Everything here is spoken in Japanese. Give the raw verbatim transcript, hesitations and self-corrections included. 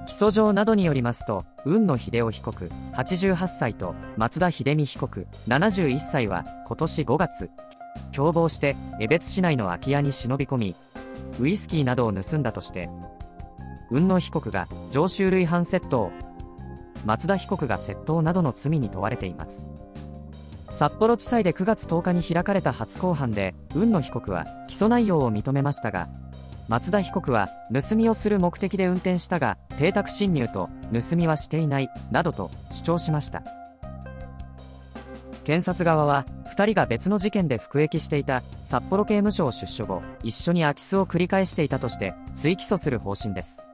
起訴状などによりますと、海野秀夫被告はちじゅうはっさいと松田秀美被告ななじゅういっさいは今年ごがつ、共謀して江別市内の空き家に忍び込み、ウイスキーなどを盗んだとして、海野被告が常習累犯窃盗、松田被告が窃盗などの罪に問われています。札幌地裁でくがつとおかに開かれた初公判で、海野被告は起訴内容を認めましたが、松田被告は盗みをする目的で運転したが邸宅侵入と盗みはしていないなどと主張しました。検察側はふたりが別の事件で服役していた札幌刑務所を出所後、一緒に空き巣を繰り返していたとして追起訴する方針です。